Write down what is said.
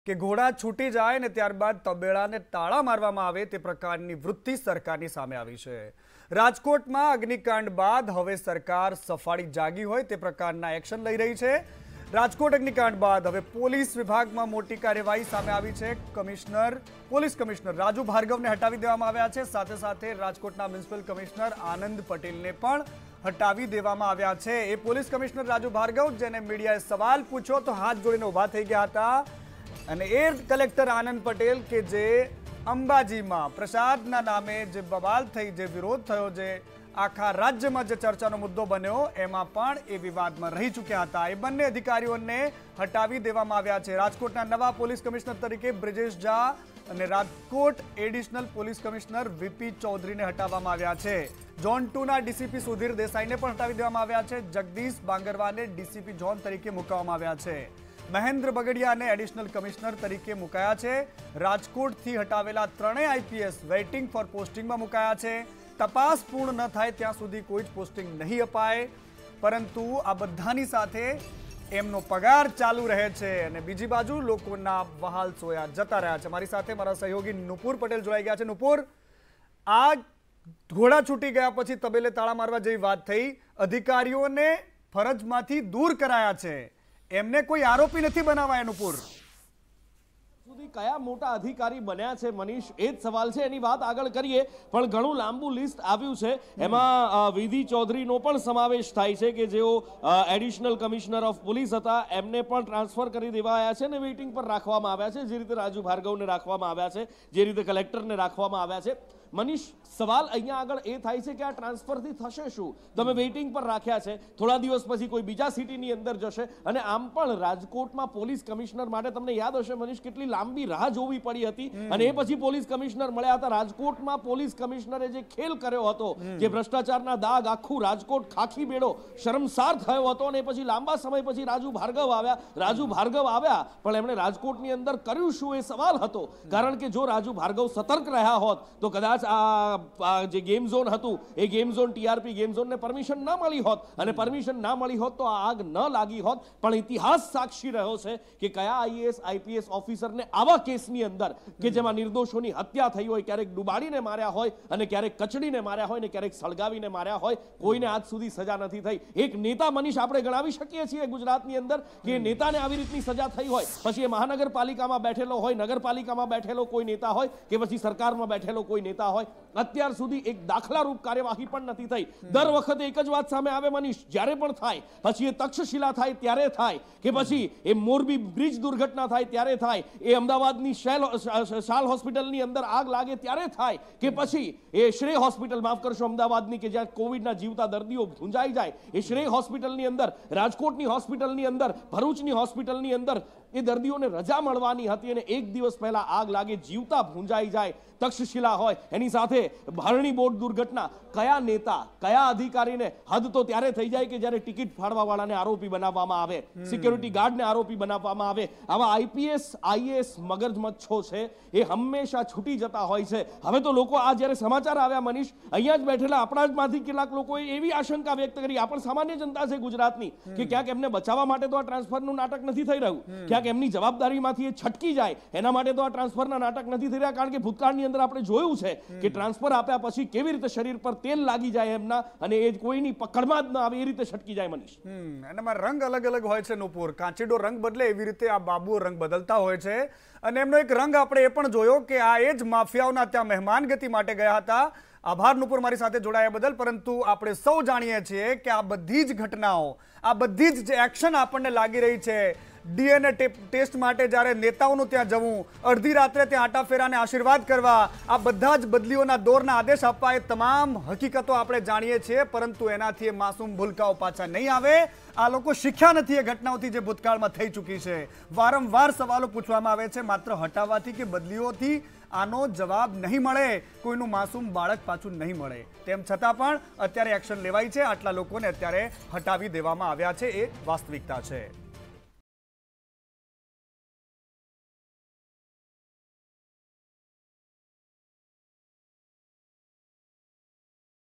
કે ઘોડા છૂટી જાય ને ત્યારબાદ તબેલાને તાળા મારવામાં આવે તે પ્રકારની વૃત્તિ સરકારની સામે આવી છે। રાજકોટમાં અગ્નિકાંડ બાદ હવે સરકાર સફાળી જાગી હોય તે પ્રકારના એક્શન લઈ રહી છે। રાજકોટ અગ્નિકાંડ બાદ હવે પોલીસ વિભાગમાં મોટી કાર્યવાહી સામે આવી છે। પોલીસ કમિશનર રાજુ ભાર્ગવને હટાવી દેવામાં આવ્યા છે। સાથે સાથે રાજકોટના મ્યુનિસિપલ કમિશનર આનંદ પટેલને પણ હટાવી દેવામાં આવ્યા છે। એ પોલીસ કમિશનર રાજુ ભાર્ગવ જેને મીડિયાએ સવાલ પૂછ્યો તો હાથ જોડીને ઊભા થઈ ગયા હતા અને એ કલેક્ટર આનંદ પટેલ કે જે અંબાજીમાં પ્રસાદના નામે જે બવાલ થઈ, જે વિરોધ થયો, જે આખા રાજ્યમાં જે ચર્ચાનો મુદ્દો બન્યો એમાં પણ એ વિવાદમાં રહી ચૂક્યા હતા। એ બંને અધિકારીઓને હટાવી દેવામાં આવ્યા છે। રાજકોટના નવા પોલીસ કમિશનર તરીકે બ્રિજેશ ઝા અને Rajkot additional police commissioner VP ચૌધરીને હટાવવામાં આવ્યા છે। ઝોન 2ના ડીસીપી સુધીર દેસાઈને પણ હટાવી દેવામાં આવ્યા છે। જગદીશ બાંગરવાને ડીસીપી ઝોન તરીકે મૂકવામાં આવ્યા છે। મહેન્દ્ર બગડિયાને એડિશનલ કમિશનર તરીકે મુકાયા છે। રાજકોટથી હટાવેલા ત્રણેય આઈપીએસ વેઇટિંગ ફોર પોસ્ટિંગમાં મુકાયા છે। તપાસ પૂર્ણ ન થાય ત્યાં સુધી કોઈ જ પોસ્ટિંગ નહીં અપાય, પરંતુ આ બધાની સાથે એમનો પગાર ચાલુ રહે છે અને બીજી બાજુ લોકોના વહાલ સોયા જતા રહ્યા છે। મારી સાથે મારા સહયોગી નુપુર પટેલ જોડાઈ ગયા છે। નુપુર, આ ઘોડા છૂટી ગયા પછી તબેલે તાળા મારવા જેવી વાત થઈ, અધિકારીઓને ફરજમાંથી દૂર કરાયા છે, એમને કોઈ આરોપી નથી બનાવાયા। નુપુર, સુધી કયા મોટા અધિકારી બન્યા છે મનીષ, એ જ સવાલ છે। એની વાત આગળ કરીએ પણ ઘણું લાંબુ લિસ્ટ આવ્યું છે। એમાં વિધિ ચૌધરીનો પણ સમાવેશ થાય છે કે જેઓ એડિશનલ કમિશનર ઓફ પોલીસ હતા, એમને પણ ટ્રાન્સફર કરી દેવાયા છે અને વેઇટિંગ પર રાખવામાં આવ્યા છે। જે રીતે રાજુ ભાર્ગવને રાખવામાં આવ્યા છે, જે રીતે કલેક્ટરને રાખવામાં આવ્યા છે। મનીષ, સવાલ અહીંયા આગળ એ થાય છે કે આ ટ્રાન્સફરથી થશે શું? તમે વેઇટિંગ પર રાખ્યા છે, થોડા દિવસ પછી કોઈ બીજા સિટીની અંદર જશે અને આમ પણ રાજકોટમાં પોલીસ કમિશનર માટે તમને યાદ હશે મનીષ કેટલી લાંબી રાહ જોવી પડી હતી અને એ પછી પોલીસ કમિશનર મળ્યા હતા। રાજકોટમાં પોલીસ કમિશનરે જે ખેલ કર્યો હતો, જે ભ્રષ્ટાચારના દાગ આખું રાજકોટ ખાખી બેડો શર્મસાર થયો હતો અને એ પછી લાંબા સમય પછી રાજુ ભાર્ગવ આવ્યા પણ એમણે રાજકોટની અંદર કર્યું શું એ સવાલ હતો। કારણ કે જો રાજુ ભાર્ગવ સતર્ક રહ્યા હોત તો કદાચ આ જે ગેમ ઝોન હતું એ ગેમ ઝોન ટીઆરપી ગેમ ઝોનને પરમિશન ના મળી હોત અને પરમિશન ના મળી હોત તો આ આગ ન લાગી હોત। પણ ઇતિહાસ સાક્ષી રહ્યો છે કે કયા આઈએએસ આઈપીએસ ઓફિસરને આવા કેસની અંદર કે જેમાં નિર્દોષોની હત્યા થઈ હોય, ક્યારેક ડુબાડીને માર્યા હોય અને ક્યારેક કચડીને માર્યા હોય ને ક્યારેક સળગાવીને માર્યા હોય, કોઈને આજ સુધી સજા નથી થઈ। એક નેતા મનીષ આપણે ગણાવી શકીએ છીએ ગુજરાતની અંદર કે નેતાને આવી રીતની સજા થઈ હોય, પછી એ મહાનગરપાલિકામાં બેઠેલો હોય, નગરપાલિકામાં બેઠેલો કોઈ નેતા હોય કે પછી સરકારમાં બેઠેલો કોઈ નેતા હોય, અત્યાર સુધી એક દાખલારૂપ કાર્યવાહી પણ નથી થઈ। દર વખતે એક જ વાત સામે આવે મનીષ, જ્યારે પણ થાય પછી એ તક્ષશિલા થાય ત્યારે થાય કે પછી એ મોરબી બ્રિજ દુર્ઘટના થાય ત્યારે થાય, એ અમદાવાદની શાલ હોસ્પિટલની અંદર આગ લાગે ત્યારે થાય કે પછી એ શ્રેય હોસ્પિટલ, માફ કરશો અમદાવાદની કે જ્યાં કોવિડના જીવતા દર્દીઓ ભૂંજાઈ જાય, એ શ્રેય હોસ્પિટલની અંદર, રાજકોટની હોસ્પિટલની અંદર, ભરૂચની હોસ્પિટલની અંદર એ દર્દીઓને રજા મળવાની હતી અને એક દિવસ પહેલા આગ લાગે, જીવતા ભૂંજાઈ જાય, તક્ષશિલા હોય, એની સાથે ભરણી બોટ દુર્ઘટના। કયા નેતા, કયા અધિકારીને હદ તો ત્યારે થઈ જાય કે જ્યારે ટિકિટ ફાળવા વાળાને આરોપી બનાવવામાં આવે, સિક્યોરિટી ગાર્ડને આરોપી બનાવવામાં આવે। આવા આઈપીએસ આઈએએસ મગજમચ્છો છે એ હંમેશા છૂટી જતા હોય છે। હવે તો લોકો આ જ્યારે સમાચાર આવ્યા મનીષ, અહીંયા જ બેઠેલા આપણા જ માંથી કેટલાક લોકોએ એવી આશંકા વ્યક્ત કરી, આ પણ સામાન્ય જનતા છે ગુજરાતની, કે ક્યાંક એમને બચાવવા માટે તો આ ટ્રાન્સફરનું નાટક નથી થઈ રહ્યું, ક્યાંક એમની જવાબદારીમાંથી એ છટકી જાય એના માટે તો આ ટ્રાન્સફરના નાટક નથી થઈ રહ્યા। કારણ કે ભૂતકાળની અંદર આપણે જોયું છે કે ટ્રાન્સફર આપ્યા પછી કેવી રીતે શરીર પર તેલ લાગી જાય એમના અને એ કોઈની પકડમાં જ ન આવે એ રીતે છટકી જાય મનીષ। એનામાં રંગ અલગ અલગ હોય છે નુપુર, કાચીડો રંગ બદલે એવી રીતે આ બાબુઓ રંગ બદલતા હોય છે અને એમનો એક રંગ આપણે એ પણ જોયો કે આ એ જ માફિયાઓના ત્યાં મહેમાનગતિ માટે ગયા હતા। આભાર નુપુર મારી સાથે જોડાયા બદલ। પરંતુ આપણે સૌ જાણીએ છીએ કે આ બધી જ ઘટનાઓ, આ બધી જ જે એક્શન આપણને લાગી રહી છે, ડીએનએ ટેસ્ટ માટે જ્યારે નેતાઓનું ત્યાં જવું, અડધી રાત્રે ત્યાં આટા ફેરાને આશીર્વાદ કરવા, આ બધા જ બદલીઓના દોરના આદેશ આપવા, એ તમામ હકીકતો આપણે જાણીએ છીએ, પરંતુ એનાથી એ માસૂમ ભૂલકાઓ પાછા નહીં આવે। આ લોકો શીખ્યા નથી એ ઘટનાઓથી જે ભૂતકાળમાં થઈ ચૂકી છે। વારંવાર સવાલો પૂછવામાં આવે છે, માત્ર હટાવવાથી કે બદલીઓથી આનો જવાબ નહીં મળે, કોઈનું માસૂમ બાળક પાછું નહીં મળે। તેમ છતાં પણ અત્યારે એક્શન લેવાય છે, આટલા લોકોને અત્યારે હટાવી દેવામાં આવ્યા છે, એ વાસ્તવિકતા છે।